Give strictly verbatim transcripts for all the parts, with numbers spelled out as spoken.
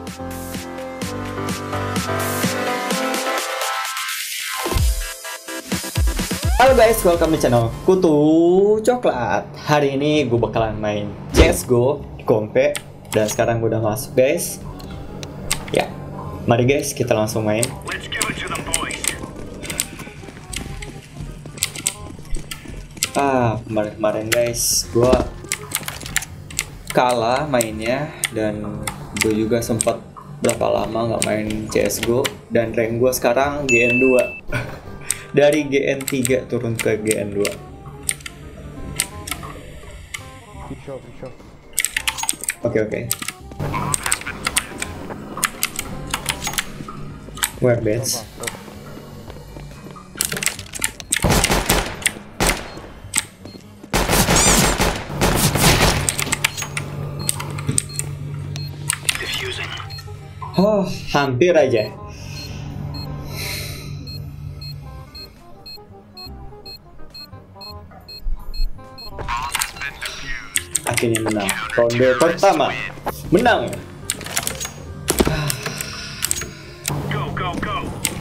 Halo guys, welcome di channel Kutu Coklat. Hari ini gue bakalan main C S G O di kompe. Dan sekarang gue udah masuk guys. Ya, mari guys kita langsung main. Ah, kemarin-kemarin guys gue kalah mainnya. Dan gue juga sempat berapa lama nggak main C S G O. Dan rank gue sekarang G N dua. Dari G N tiga turun ke G N dua. Oke oke. Where base? Oh, hampir aja. Akhirnya menang. Ronde pertama menang. Go, go, go.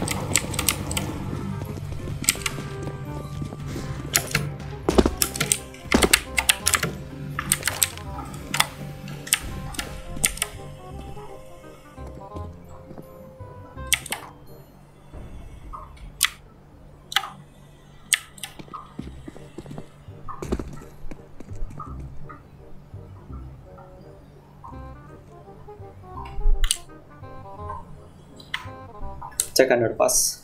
Check underpass.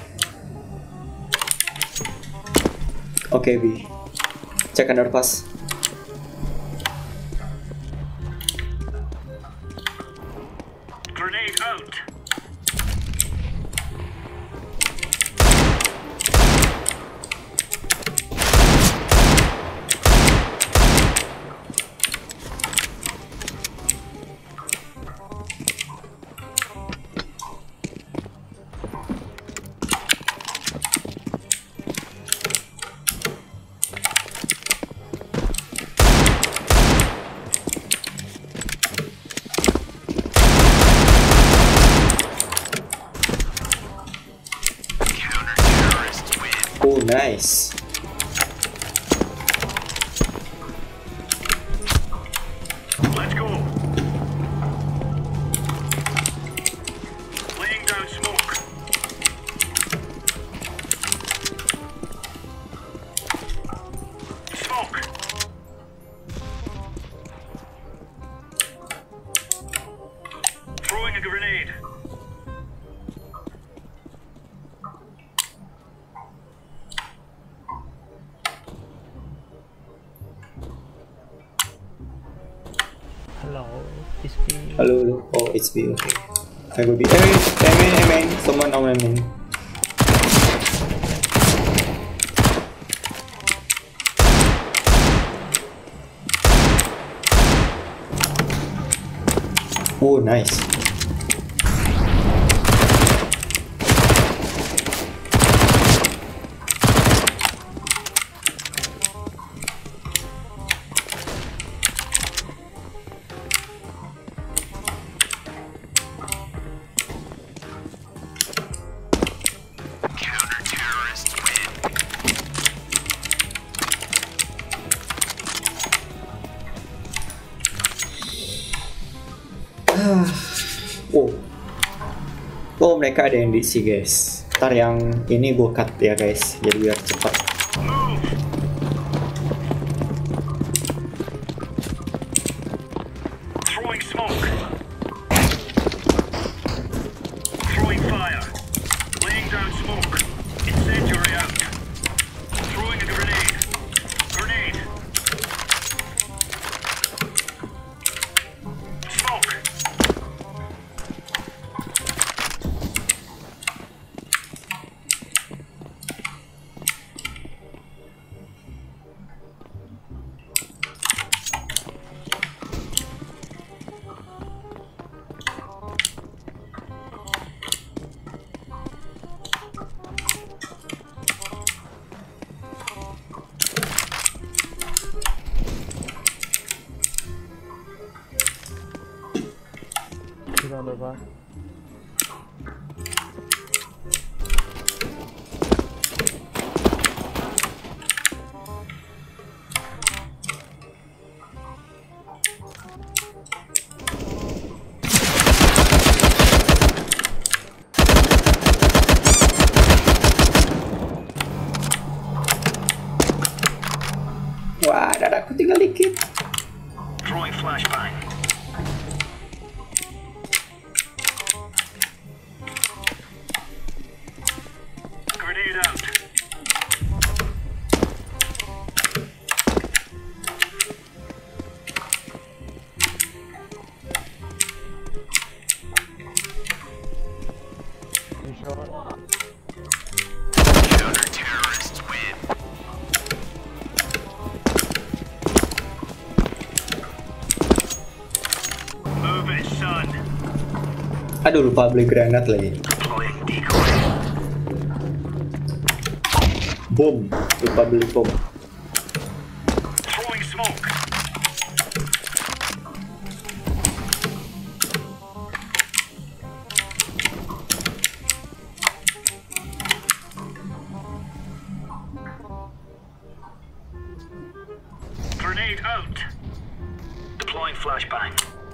Oke, okay, B. Check underpass. Grenade out. Oh, nice. Let's go. Laying down smoke. Smoke. Throwing a grenade. Hello, it's me. Halo, halo. Oh, it's B. Okay. I will be. Hey, hey, man, hey, man. Someone on my main. Oh, nice. Oh, oh mereka ada yang di sini guys. Ntar yang ini gue cut ya guys, jadi biar cepat. Throwing smoke. Throwing fire. Laying down smoke. Incendiary out. Throwing a grenade. Grenade. Smoke. Round of one. Wah, dadaku tinggal dikit. Throwing flashbang. Grenade out. You shot. Counter-terrorists win. Move it, son. Aduh, lupa beli granat lagi. Deploying decoy. Bom, lupa beli bom. Throwing smoke. Grenade out. Deploying flashbang.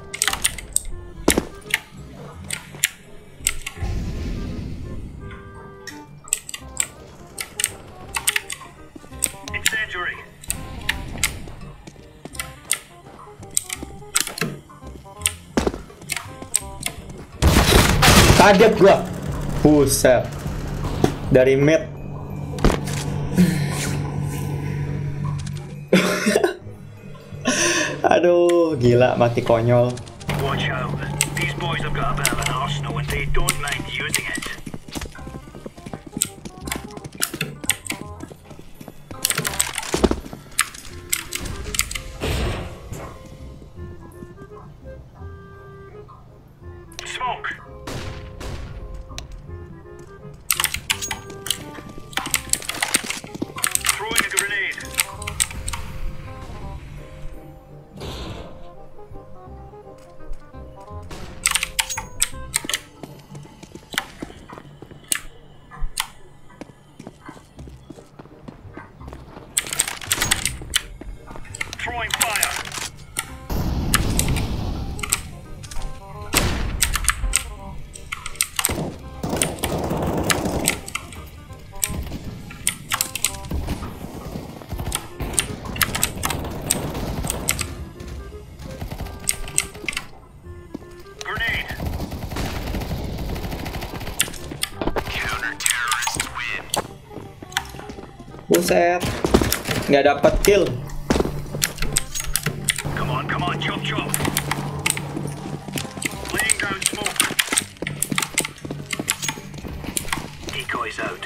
Incendiary. Kaget gua. Buset. Dari mid. Aduh, gila, mati konyol. Watch out. These boys have got a bit of an arsenal and they don't mind using it. Smoke. Throwing a grenade. Throwing fire. Grenade. Counter-terrorists win. Buset. Nggak dapat kill. Come on, come on, chop chop. Laying down smoke. Decoys out.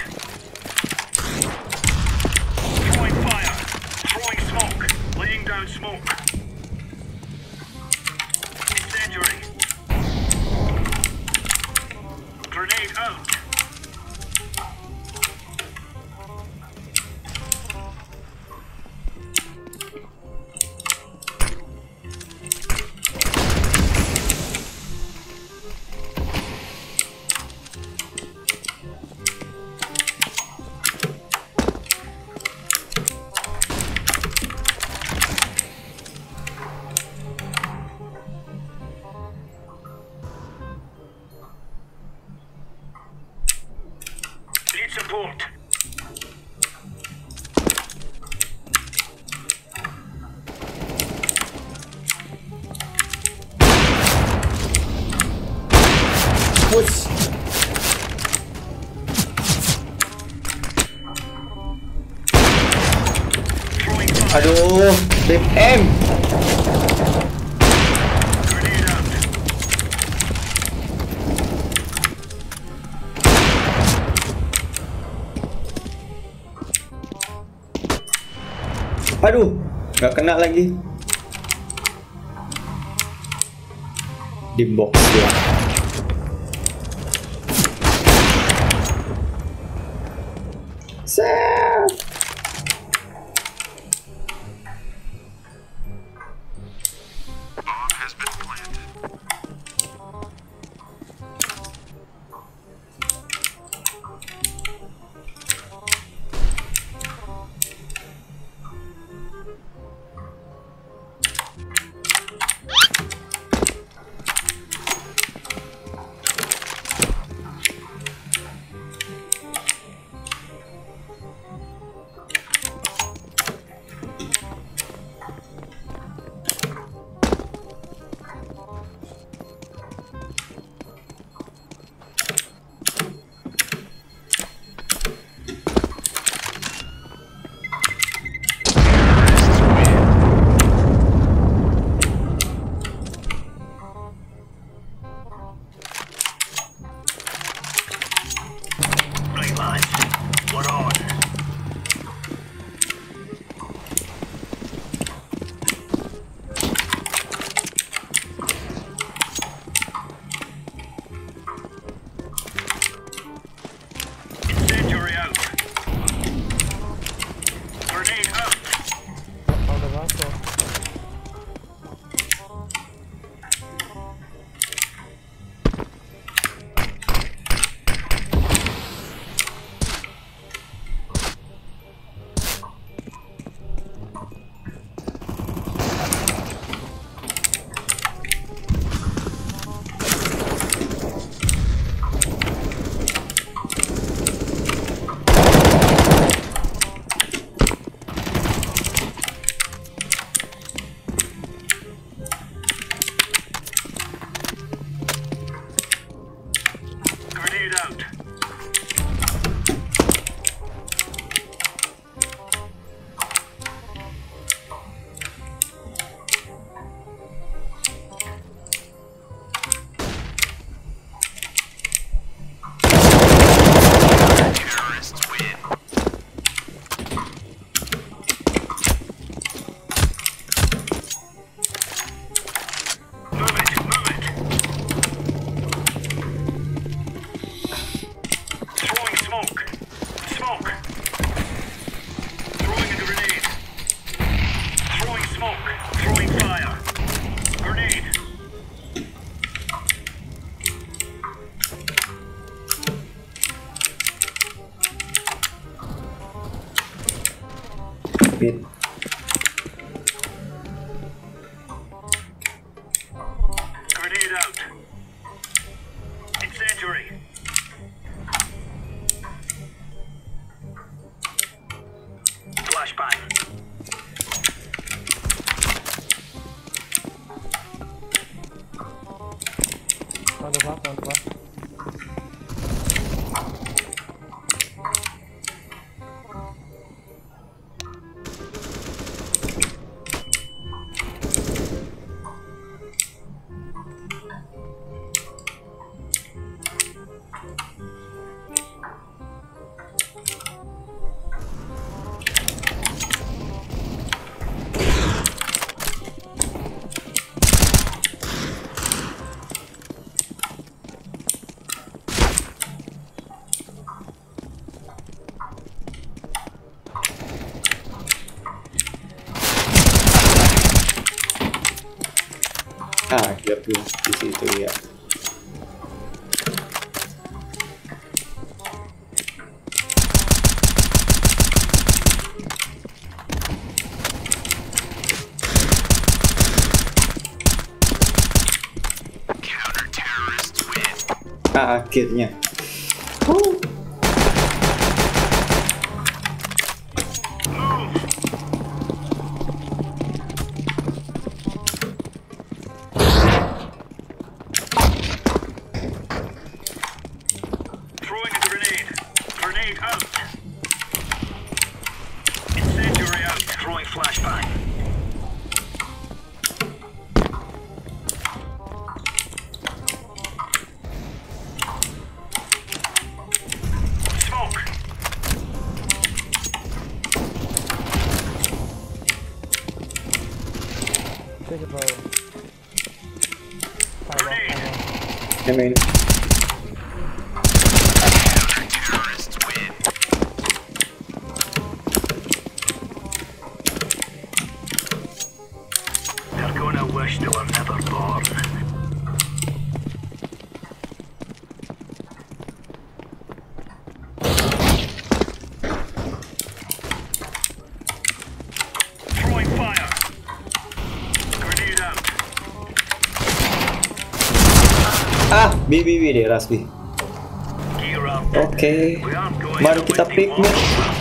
Throwing fire. Throwing smoke. Laying down smoke. Incendiary. Grenade out. Need support. Push. Throwing fire. Aduh, tip M. Grenade out. Aduh, nggak kena lagi. Di box ya. Set. Bomb has been planted. Fit. Grenade out. Incendiary. Flashbang. On the top, on the top. Ah, lihat dulu di situ ya. Ah, akhirnya. Huh. Throwing a grenade. Grenade out. Incendiary out. Throwing flashbang. Smoke. Take a bow. Fire off, fire off. I mean, They're gonna wish they were never born. Throwing fire. Grenade out. ah, B B B deh Rasbi. Gear up. Oke, We aren't going mari to kita win the pick war. mid.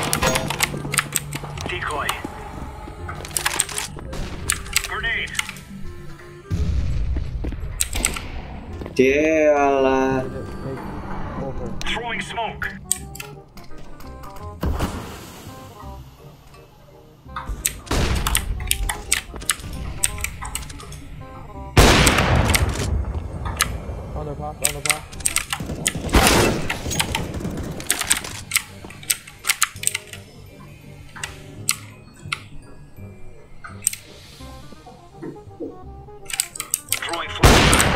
Decoy. Grenade. Dialah. Take over. Throwing smoke. On the top, on the top. Throwing flashbang.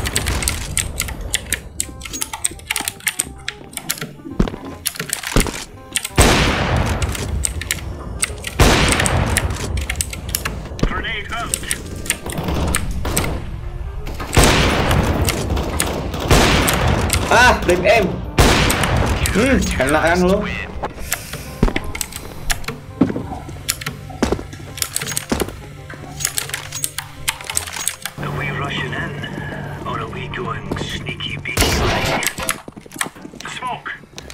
Grenade out. Ah, rip M. Hmm, kena kan lo. Are we rushing in, or are we going sneaky beaky like? Smoke.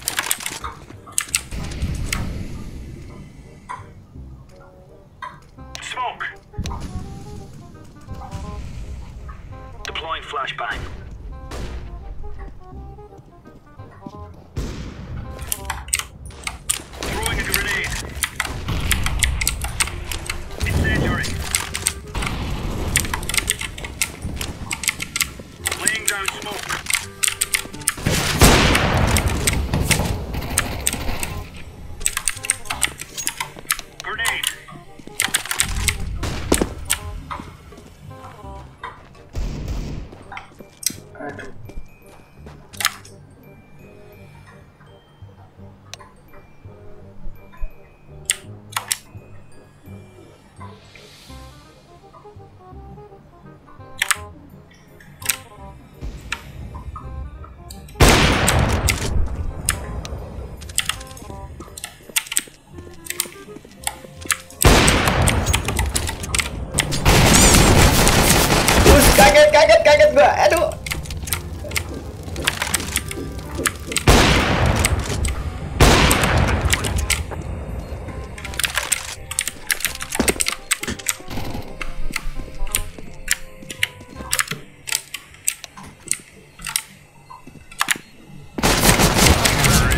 Smoke. Deploying flashbang. Throwing a grenade. Incendiary. Laying down smoke. Grenade. Aduh.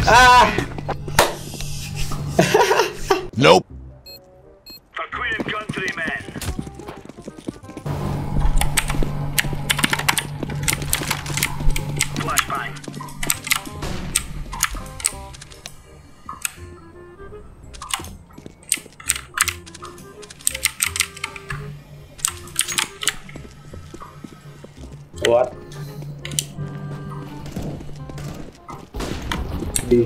Ah. Nope. For Queen and Country, men. Flashbang. What? Di.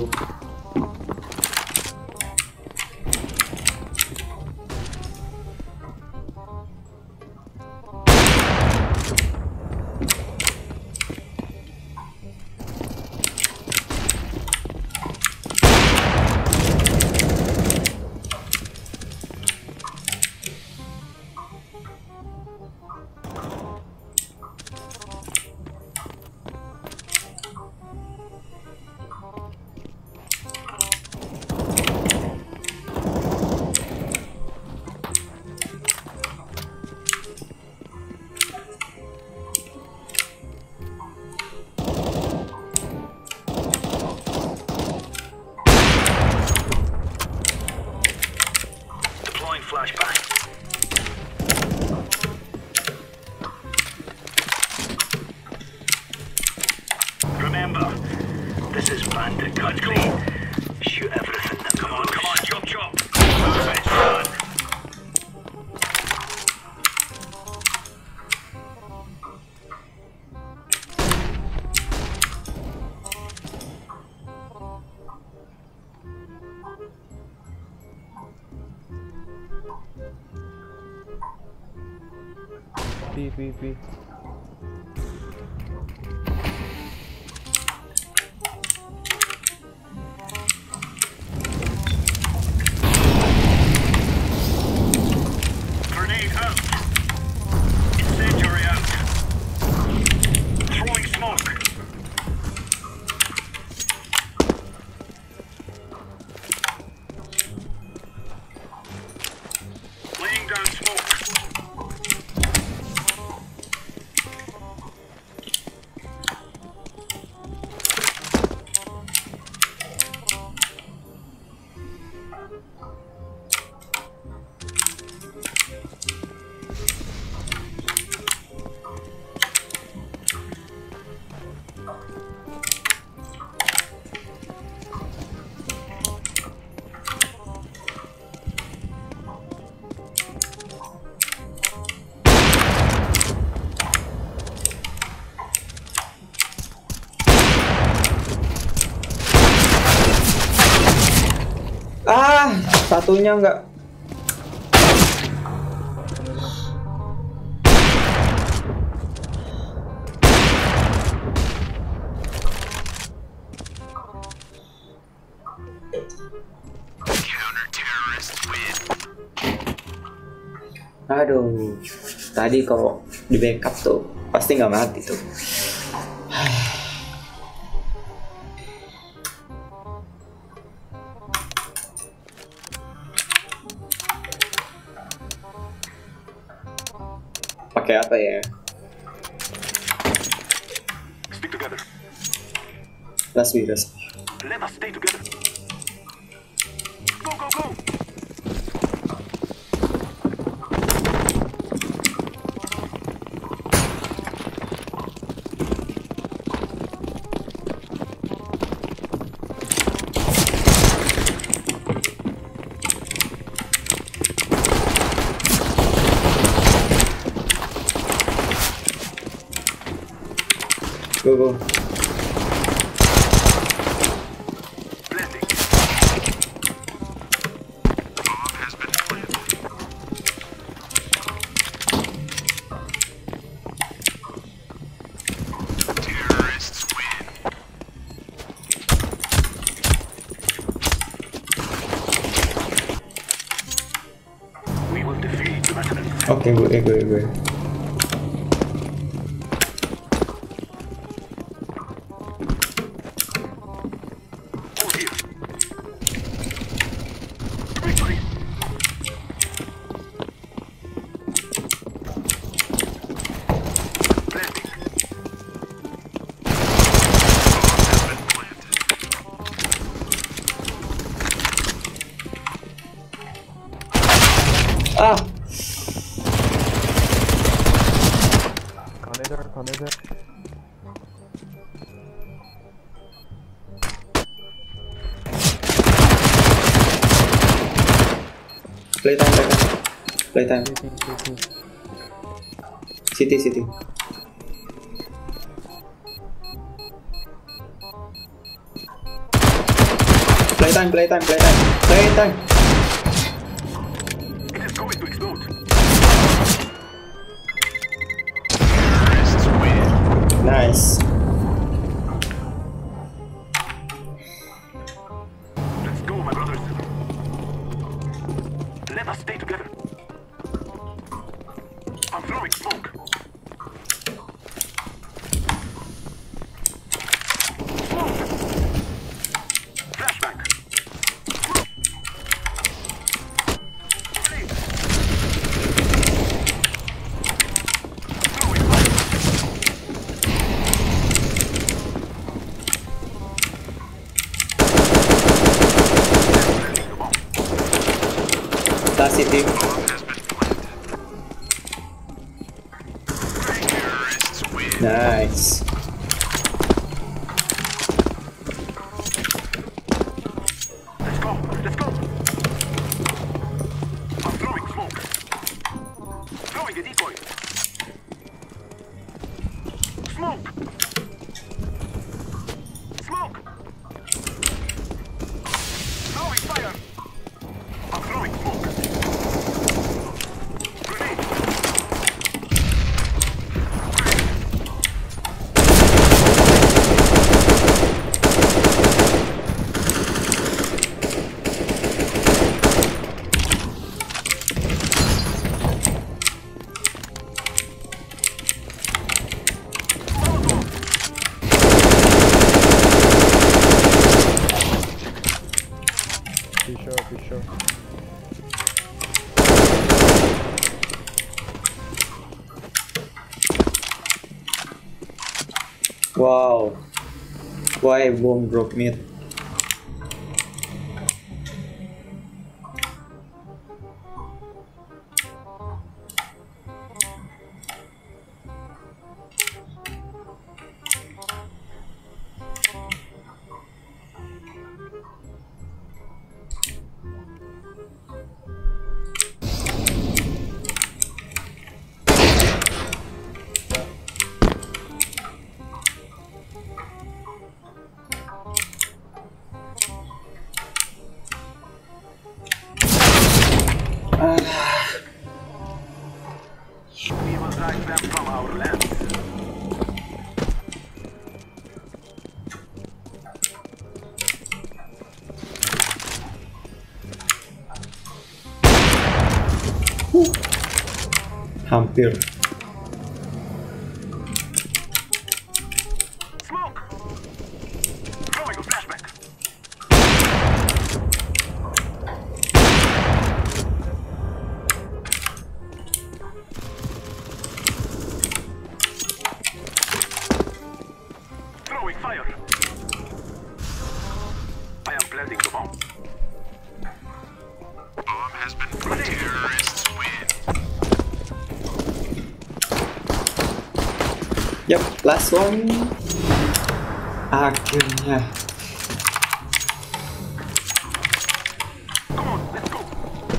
Deploying flashbang. Remember, this is bandit country. Shoot everything that come on, come on, chop chop. Let's run. B, B, B. Grenade out. Incendiary out. Throwing smoke. Laying down smoke. Ah, satunya enggak. Aduh, tadi kalau di backup tuh pasti nggak mati tuh. Pakai apa ya? Stick together. Let's be, let's be. Let us stay together. Go, go, go. Go, go. Blending. Bomb has been planted. Terrorists win. We will defeat Lieutenant. Oke, gue, gue, gue. All here. Victory. Blending. Bomb has been planted. Ah, Container, container. playtime, playtime, playtime. C T, C T. City, city. Playtime, playtime, playtime, playtime. It is going to explode. Nice. Let's go, my brothers. Let us stay together. I'm throwing smoke. Smoke. Flashback. Grenade. Throwing fire. Planting the bomb. Last city. Nice. Let's go. Let's go. I'm throwing smoke. Throwing a decoy. Smoke. Smoke. Throwing fire. I'm throwing smoke. Grenade. Be sure, be sure. Wow. Why bomb broke mid? We will drive them from our land. Hampir. Smoke. Throwing a flashback. Throwing fire. I am planting the bomb. Bomb has been planted. Terrorists win. Yep, last one. Akhirnya. Come on, let's go.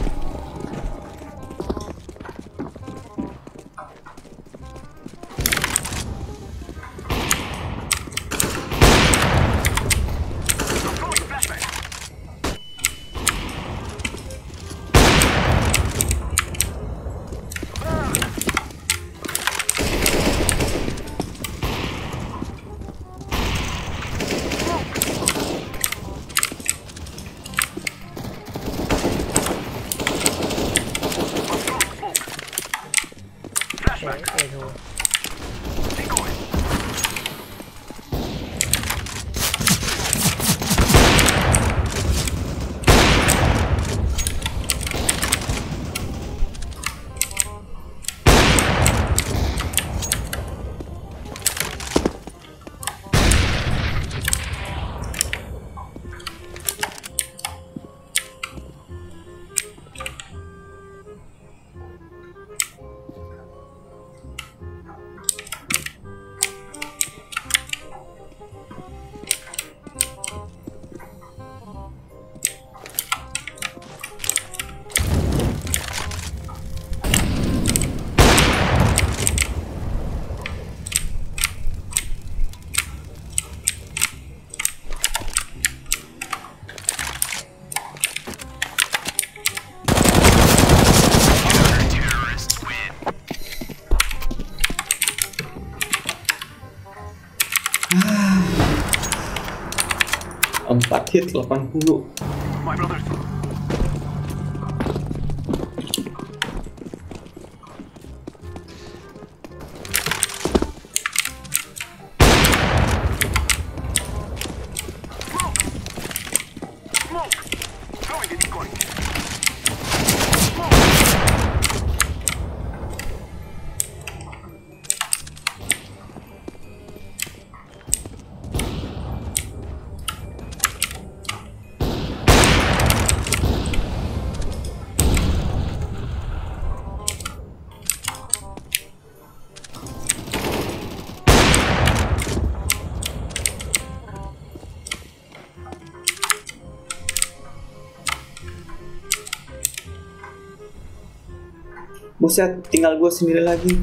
I'm throwing flashback. Burn. Smoke. empat hit delapan puluh. My brothers. Smoke! Throwing the decoy. Buset, tinggal gue sendiri lagi.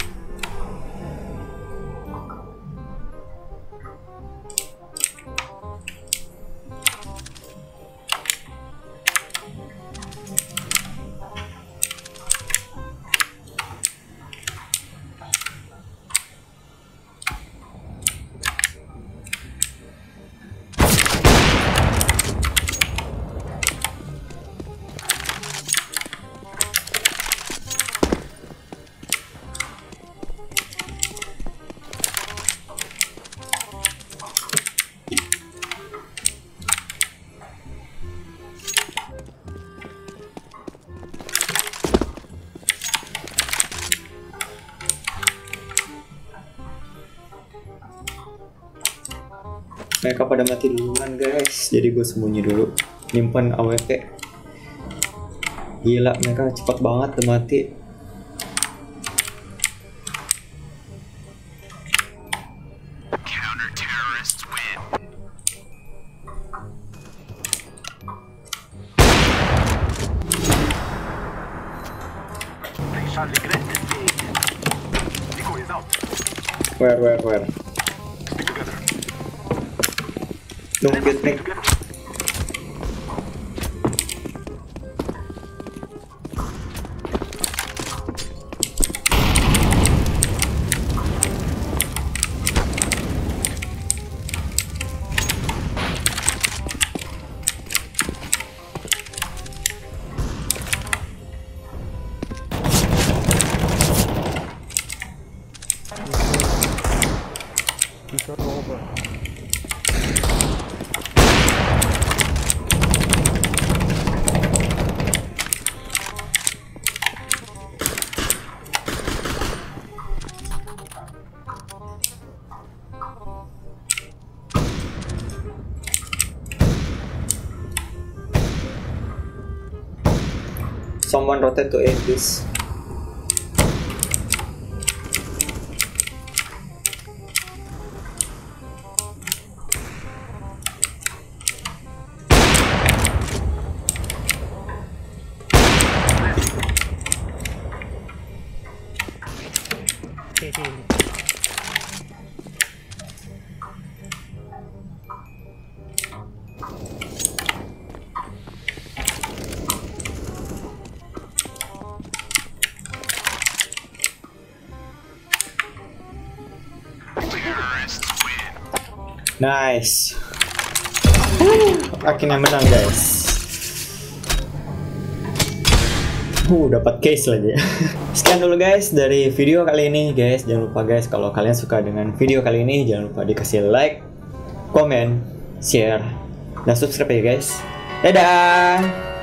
Mereka pada mati duluan guys, jadi gue sembunyi dulu, nyimpen A W P. Gila, mereka cepat banget tuh mati. Counter terrorists win. They shall regret this day. Decoy is out. Where, where, where? Stick together. Don't get me. Together. Too short over. Someone rotate to A, please. Nice. Akhirnya menang guys. Uh, dapat case lagi. Sekian dulu guys dari video kali ini guys. Jangan lupa guys, kalau kalian suka dengan video kali ini, jangan lupa dikasih like, komen, share, dan subscribe ya guys. Dadah.